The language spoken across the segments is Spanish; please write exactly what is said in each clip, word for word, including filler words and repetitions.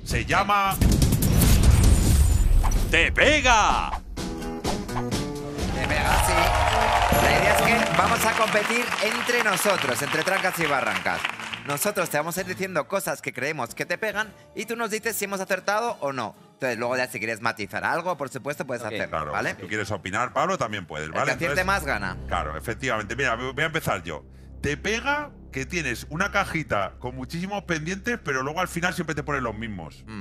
se llama… ¡Te pega! Te pega, sí. La idea es que vamos a competir entre nosotros, entre trancas y barrancas. Nosotros te vamos a ir diciendo cosas que creemos que te pegan y tú nos dices si hemos acertado o no. Entonces, luego ya si quieres matizar algo, por supuesto, puedes okay, hacerlo, claro, ¿vale? Si tú quieres opinar, Pablo, también puedes, ¿vale? El que acierte Entonces, más gana. Claro, efectivamente. Mira, voy a empezar yo. Te pega que tienes una cajita con muchísimos pendientes, pero luego al final siempre te ponen los mismos. Mm.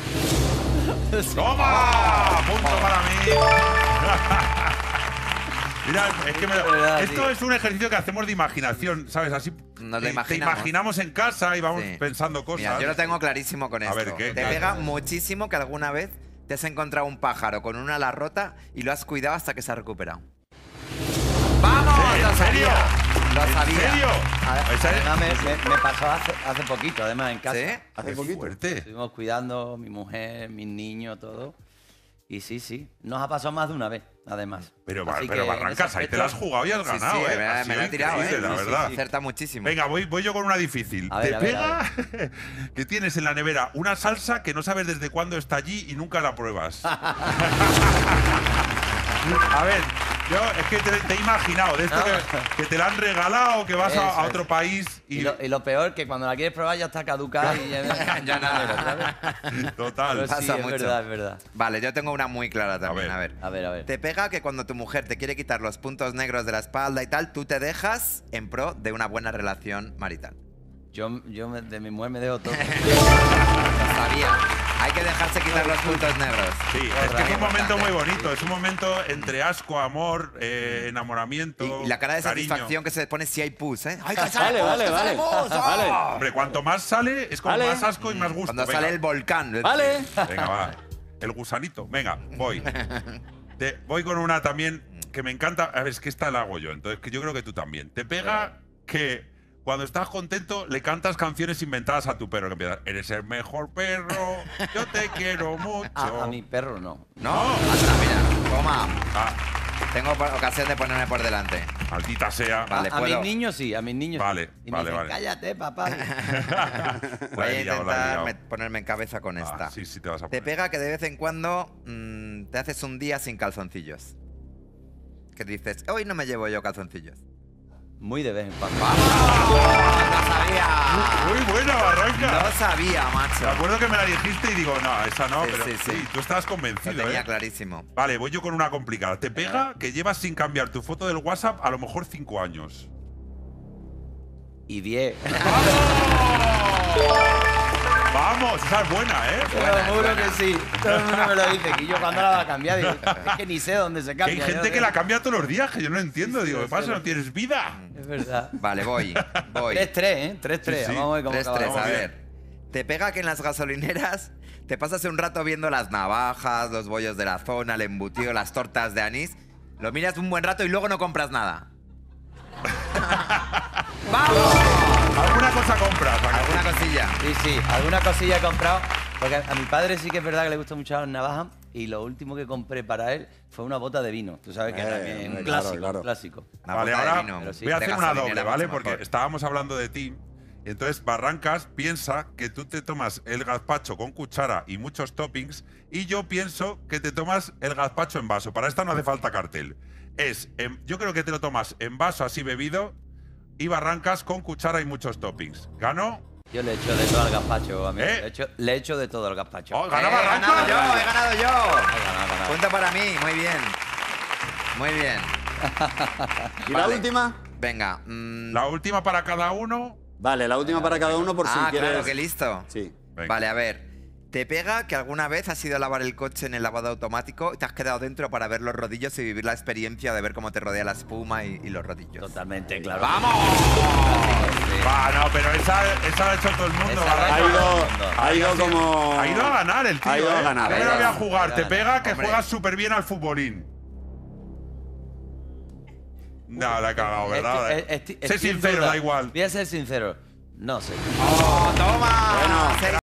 ¡Toma! ¡Punto para mí! Mira, es que me, verdad, esto tío. es un ejercicio que hacemos de imaginación, ¿sabes? Así Nos lo te, imaginamos. te imaginamos en casa y vamos Sí. pensando cosas. Mira, yo lo tengo clarísimo con esto. A ver, ¿qué? Te pega muchísimo que alguna vez te has encontrado un pájaro con una ala rota y lo has cuidado hasta que se ha recuperado. ¡Vamos! ¿En ¡Lo serio? sabía! ¡Lo ¿En sabía! serio? Además, además me, me- me pasó hace, hace poquito, además, en casa. ¿Sí? Hace Qué poquito. fuerte. Estuvimos cuidando mi mujer, mis niños, todo. Y sí, sí. Nos ha pasado más de una vez, además. Pero, Así pero que en Barrancas, ese ahí te la has aspecto- jugado y has Sí, ganado, sí, ¿eh? me, Ha me sido lo he tirado, ¿eh? increíble, la Sí, sí, verdad. sí. Acerta muchísimo. Venga, voy, voy yo con una difícil. A ver, Te a ver, pega que tienes en la nevera una salsa que no sabes desde cuándo está allí y nunca la pruebas. A ver, yo es que te, te he imaginado de esto No. que, que te la han regalado, que vas a, Eso a es. otro país y… Y lo, y lo peor, que cuando la quieres probar ya está caducada y ya, ya nada. Total. Pero sí, Pasa es mucho. verdad, es verdad. Vale, yo tengo una muy clara también. A A ver. ver. A ver, a ver. Te pega que cuando tu mujer te quiere quitar los puntos negros de la espalda y tal, tú te dejas en pro de una buena relación marital. Yo, yo me- de mi mujer me dejo todo. Lo sabía. Hay que dejarse quitar los puntos negros. Sí, es que es un momento muy bonito, es un momento entre asco, amor, eh, enamoramiento. Y, y la cara de cariño. satisfacción que se pone si hay pus, ¿eh? ¡Ay, que Vale, sale pus, vale, que sale vale. pus! ¡Oh! Vale. Hombre, cuanto más sale, es como Vale. más asco y más gusto. Cuando Venga. sale el volcán. Vale. Venga, va. El gusanito. Venga, voy. Te, voy con una también que me encanta. A ver, es que esta la hago yo, entonces que yo creo que tú también. Te pega que cuando estás contento le cantas canciones inventadas a tu perro. Que empiezan, eres el mejor perro, yo te quiero mucho. A, a mi perro no. No, anda, mira, toma. Ah, Tengo por- ocasión de ponerme por delante. maldita sea. Vale, a, a puedo. mis niños sí, a mis niños Vale, sí. Y me vale, dicen, vale. cállate, papá. Voy a La he liado, la he intentar liado. me- ponerme en cabeza con Ah, esta. sí, sí te vas a Te poner. pega que de vez en cuando mm, te haces un día sin calzoncillos. Que dices, hoy no me llevo yo calzoncillos. Muy de vez en cuando. ¡No sabía! Muy buena, Barranca. No sabía, Me macho. acuerdo que me la dijiste y digo, no, esa no, Sí, pero sí, sí, sí. tú estabas Lo convencido, tenía ¿eh? clarísimo. Vale, voy yo con una complicada. Te pega que llevas sin cambiar tu foto del WhatsApp a lo mejor cinco años. Y diez. Vamos, esa es buena, ¿eh? Te lo juro que sí. Todo el mundo me lo dice. Que yo cuando la va a cambiar, digo, es que ni sé dónde se Que cambia. hay yo gente sé. que la cambia todos los días, que yo no entiendo. Sí, sí, Digo, lo ¿qué pasa? sé. ¿No tienes vida? Es verdad. Vale, voy. Voy. tres tres, ¿eh? tres tres. Sí, sí. Vamos a ver cómo tres acaba. tres, a Vamos bien. ver. Te pega que en las gasolineras te pasas un rato viendo las navajas, los bollos de la zona, el embutido, las tortas de anís. Lo miras un buen rato y luego no compras nada. ¡Vamos! ¿Alguna cosa compras? ¿A que sí? ¿Alguna cosilla? Sí, sí, alguna cosilla he comprado. Porque a, a mi padre sí que es verdad que le gustan mucho las navajas. Y lo último que compré para él fue una bota de vino. Tú sabes que Eh, también es un claro, clásico, claro. un clásico. Una Vale, bota de ahora vino pero sí, voy a de hacer una gasolinera, doble, ¿vale? mucho Porque mejor. estábamos hablando de ti. Y entonces Barrancas piensa que tú te tomas el gazpacho con cuchara y muchos toppings. Y yo pienso que te tomas el gazpacho en vaso. Para esta no hace falta cartel. Es, en- yo creo que te lo tomas en vaso así bebido y Barrancas con cuchara y muchos toppings. ¿Gano? Yo le echo de todo al gazpacho, amigo. ¿Eh? Le, echo, le echo de todo al gazpacho. Oh, Eh, ¿Gana he ganado Barrancas? yo, he ganado yo. Ay, ganado, ganado. Punto para mí, muy bien. Muy bien. ¿Y la Vale. última? Venga. mm, La última para cada uno. Vale, la última para cada uno por si ah, quieres. claro, que listo. Sí. Venga. Vale, a ver. ¿Te pega que alguna vez has ido a lavar el coche en el lavado automático y te has quedado dentro para ver los rodillos y vivir la experiencia de ver cómo te rodea la espuma y, y los rodillos? Totalmente, claro. ¡Vamos! Ah, no, pero esa, esa la ha hecho todo el mundo. Esa la Barrancas. Ha ido, ha ido como. Ha ido a ganar el tío. Ha ido a ¿eh? ganar, Yo ha me ido la voy a a ganar. jugar. Ha Te ido a pega ganar. que Hombre. juegas súper bien al futbolín. No, la he cagado, ¿verdad? Esti- esti- sé estoy en sincero, duda. da igual. Voy a ser sincero. No sé. ¡Oh, toma! Bueno. Seis